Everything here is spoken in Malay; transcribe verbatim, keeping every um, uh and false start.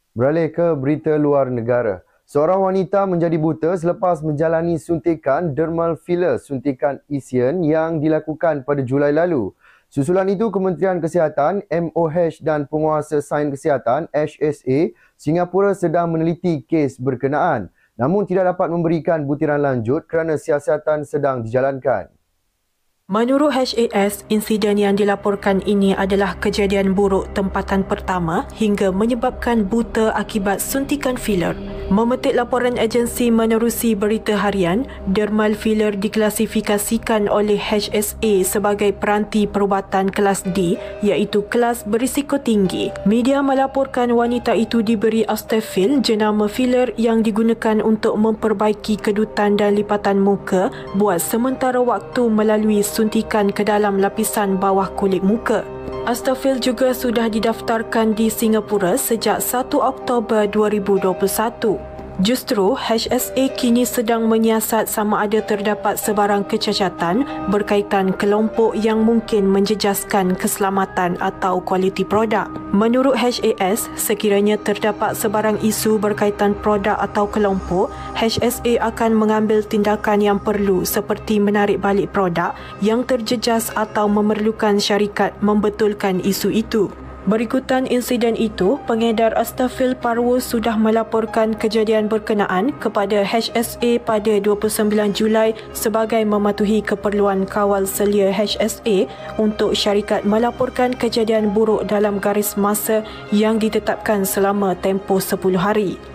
Beralih ke berita luar negara. Seorang wanita menjadi buta selepas menjalani suntikan dermal filler suntikan isian yang dilakukan pada Julai lalu. Susulan itu, Kementerian Kesihatan, M O H dan Penguasa Sains Kesihatan, H S A, Singapura sedang meneliti kes berkenaan. Namun tidak dapat memberikan butiran lanjut kerana siasatan sedang dijalankan. Menurut H A S, insiden yang dilaporkan ini adalah kejadian buruk tempatan pertama hingga menyebabkan buta akibat suntikan filler. Memetik laporan agensi menerusi berita harian, dermal filler diklasifikasikan oleh H S A sebagai peranti perubatan kelas D, iaitu kelas berisiko tinggi. Media melaporkan wanita itu diberi Astafil, jenama filler yang digunakan untuk memperbaiki kedutan dan lipatan muka buat sementara waktu melalui suntikan ke dalam lapisan bawah kulit muka. Astafil juga sudah didaftarkan di Singapura sejak satu Oktober dua ribu dua puluh satu. Justru, H S A kini sedang menyiasat sama ada terdapat sebarang kecacatan berkaitan kelompok yang mungkin menjejaskan keselamatan atau kualiti produk. Menurut H A S, sekiranya terdapat sebarang isu berkaitan produk atau kelompok, H S A akan mengambil tindakan yang perlu seperti menarik balik produk yang terjejas atau memerlukan syarikat membetulkan isu itu. Berikutan insiden itu, pengedar Astafil Parwo sudah melaporkan kejadian berkenaan kepada H S A pada dua puluh sembilan Julai sebagai mematuhi keperluan kawal selia H S A untuk syarikat melaporkan kejadian buruk dalam garis masa yang ditetapkan selama tempoh sepuluh hari.